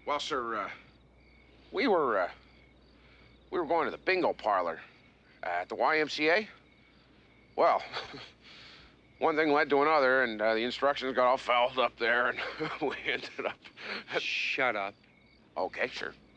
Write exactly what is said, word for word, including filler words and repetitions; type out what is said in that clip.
Well, sir, uh, we were, uh, we were going to the bingo parlor uh, at the Y M C A. Well, one thing led to another, and uh, the instructions got all fouled up there, and we ended up... Shut up. Okay, sure.